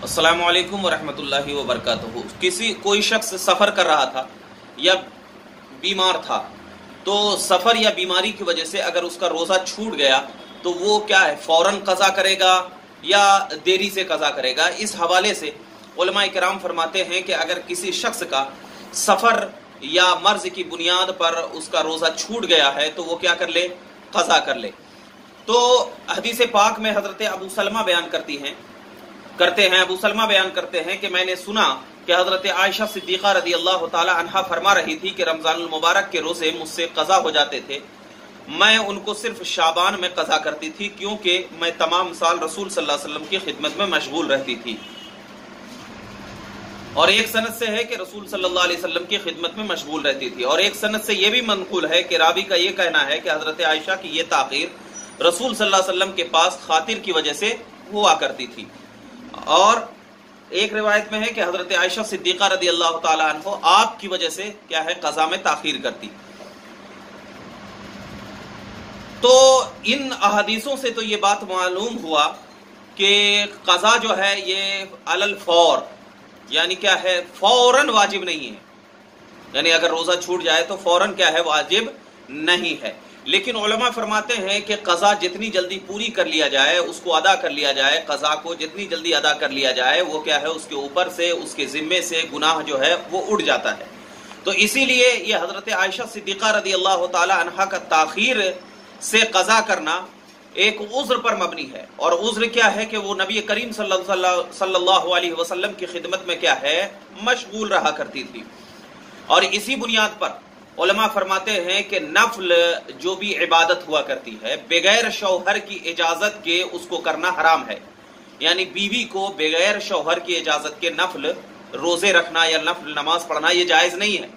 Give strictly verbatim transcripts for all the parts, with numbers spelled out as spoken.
अस्सलामु अलैकुम वरहमतुल्लाहि वबरकातुहू। किसी कोई शख्स सफ़र कर रहा था या बीमार था, तो सफ़र या बीमारी की वजह से अगर उसका रोज़ा छूट गया तो वो क्या है, फ़ौरन क़ज़ा करेगा या देरी से क़ज़ा करेगा। इस हवाले से उलमाए किराम फरमाते हैं कि अगर किसी शख्स का सफ़र या मर्ज़ की बुनियाद पर उसका रोज़ा छूट गया है तो वो क्या कर ले, क़ज़ा कर ले। तो हदीस पाक में हज़रत अबू सलमा बयान करती हैं करते हैं अबू सलमा बयान करते हैं कि मैंने सुना कि हज़रत आयशा सिद्दीक़ा रज़ी अल्लाह ताला अन्हा फरमा रही थी कि रमज़ानुल मुबारक के रोज़े मुझसे क़ज़ा हो जाते थे, मैं उनको सिर्फ शाबान में क़ज़ा करती थी क्योंकि मैं तमाम साल रसूल सल्लल्लाहु अलैहि वसल्लम की खिदमत में मशगूल रहती थी। और एक सनद से है कि रसूल सल्लल्लाहु अलैहि वसल्लम की खिदमत में मशगूल रहती थी, और एक सनद से यह भी मनक़ूल है कि रावी का यह कहना है कि हज़रत आयशा की यह ताख़ीर रसूल सल्लल्लाहु अलैहि वसल्लम के पास खातिर की वजह से हुआ करती थी। और एक रिवायत में है कि हजरत आयशा सिद्दीक़ा रज़ी अल्लाह ताला अन्हा आपकी वजह से क्या है, क़ज़ा में ताख़ीर करती। तो इन अहदीसों से तो ये बात मालूम हुआ कि क़ज़ा जो है ये अलल फौर, यानी क्या है, फौरन वाजिब नहीं है। यानी अगर रोज़ा छूट जाए तो फौरन क्या है, वाजिब नहीं है। लेकिन उलमा फरमाते हैं कि क़ज़ा जितनी जल्दी पूरी कर लिया जाए, उसको अदा कर लिया जाए, क़ज़ा को जितनी जल्दी अदा कर लिया जाए, वो क्या है, उसके ऊपर से, उसके ज़िम्मे से गुनाह जो है वो उड़ जाता है। तो इसीलिए ये हज़रत आयशा सिद्दीक़ा रज़ी अल्लाह ताला अन्हा का ताख़ीर से क़ज़ा करना एक उज़्र पर मबनी है। और उज़्र क्या है कि वो नबी करीम सल्लल्लाहु अलैहि वसल्लम की खिदमत में क्या है, मशगूल रहा करती थी। और इसी बुनियाद पर उलमा फरमाते हैं कि नफल जो भी इबादत हुआ करती है बगैर शौहर की इजाजत के उसको करना हराम है। यानी बीवी को बगैर शौहर की इजाजत के नफल रोजे रखना या नफल नमाज पढ़ना ये जायज नहीं है।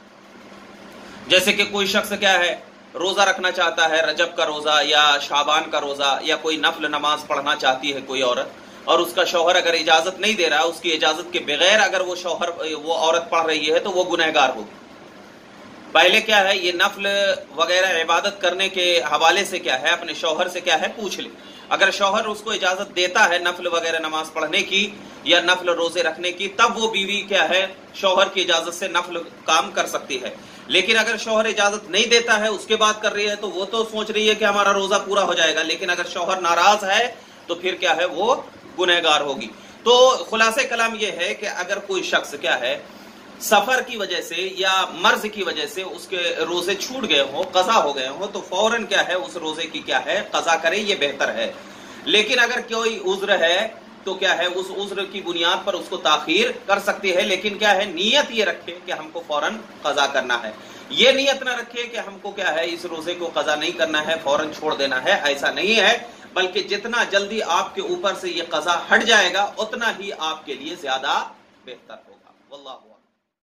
जैसे कि कोई शख्स क्या है, रोजा रखना चाहता है, रजब का रोजा या शाबान का रोजा, या कोई नफल नमाज पढ़ना चाहती है कोई औरत, और उसका शौहर अगर इजाजत नहीं दे रहा, उसकी इजाजत के बगैर अगर वो शौहर वो औरत पढ़ रही है तो वो गुनहगार होगी। पहले क्या है, ये नफल वगैरह इबादत करने के हवाले से क्या है, अपने शौहर से क्या है, पूछ ले। अगर शौहर उसको इजाजत देता है नफल वगैरह नमाज पढ़ने की या नफल रोजे रखने की, तब वो बीवी क्या है, शौहर की इजाजत से नफल काम कर सकती है। लेकिन अगर शौहर इजाजत नहीं देता है, उसके बाद कर रही है, तो वो तो सोच रही है कि हमारा रोजा पूरा हो जाएगा, लेकिन अगर शौहर नाराज है तो फिर क्या है, वो गुनहगार होगी। तो खुलासे कलाम ये है कि अगर कोई शख्स क्या है, सफर की वजह से या मर्ज की वजह से उसके रोजे छूट गए हो, क़ज़ा हो गए हो, तो फौरन क्या है, उस रोजे की क्या है, क़ज़ा करे, ये बेहतर है। लेकिन अगर कोई उज़्र है तो क्या है, उस उज़्र की बुनियाद पर उसको ताख़ीर कर सकती है। लेकिन क्या है, नियत ये रखे कि हमको फौरन क़ज़ा करना है। ये नियत ना रखे कि हमको क्या है, इस रोजे को क़ज़ा नहीं करना है, फौरन छोड़ देना है, ऐसा नहीं है। बल्कि जितना जल्दी आपके ऊपर से ये क़ज़ा हट जाएगा उतना ही आपके लिए ज्यादा बेहतर होगा। वल्लाहु